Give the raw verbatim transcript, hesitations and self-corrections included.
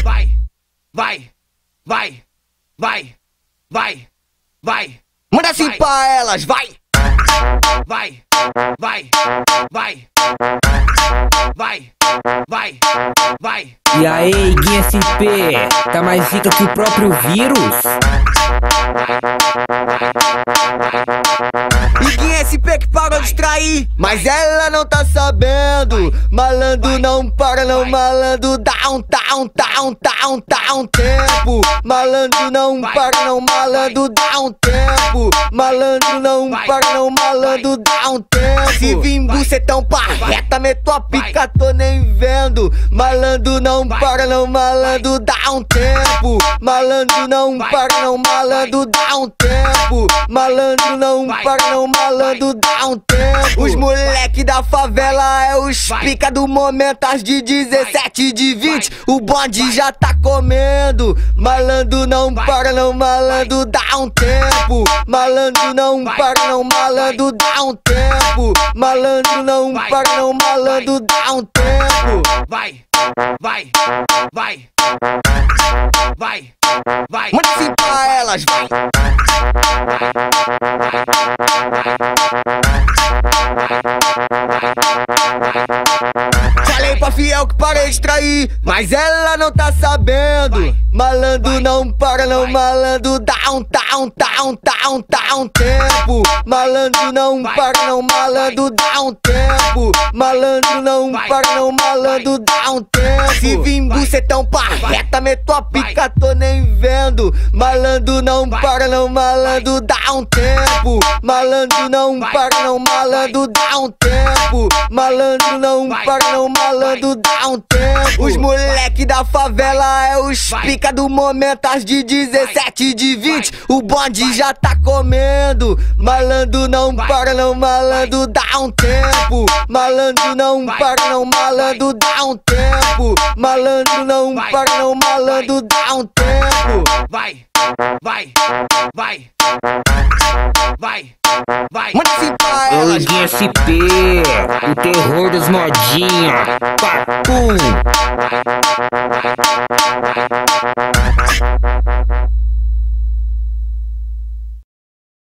vai, vai, vai, vai, vai, vai. Manda assim pra elas, vai! Vai, vai, vai, vai, vai, vai. E aí, Guinha S P, tá mais zica que o próprio vírus? E Guinha S P que parou de distrair, mas ela não tá sabendo. Malandro não para não, malandro dá um, dá um, dá um, dá um, dá um tempo. Malandro não para não, malandro dá um tempo. Malandro não para não, malandro dá um tempo. Se vim bucetão pra reta, meto a pica, tô nem vendo. Malandro não para não, malandro dá um tempo. Malandro não para não, malandro dá um tempo. Malandro não para não, malandro dá um tempo. Os moleque da favela é os pica do momento, às de dezessete, de vinte, o bonde já tá comendo. Malandro não para não, malandro dá um tempo. Malandro não para não, malandro dá um tempo. Malandro não para não, malandro dá um tempo. Vai, vai, vai, vai, vai. Manda assim pra elas, vai! Falei pra fiel que parei de trair, mas ela não tá sabendo. Malandro não para não, malandro dá um, dá um, dá um, dá um, dá um tempo. Malandro não para não, malandro dá um tempo. Malandro não para não, malandro dá um tempo. Se vim bucetão pra reta, meto a pica, tô nem vendo. Malandro não para não, malandro dá um tempo. Malandro não para não, malandro dá um tempo. Malandro não para não, malandro dá um tempo. Os moleque da favela é os pica do momento, às de dezessete, de vinte, o bonde já tá comendo. Malandro não para não, malandro dá um tempo. Malandro não para não, malandro dá um tempo. Malandro não para não, malandro dá um tempo. Vai, vai, vai, vai, vai. Manda assim pra Ô, elas. Guinha S P, o terror dos modinha. Papum.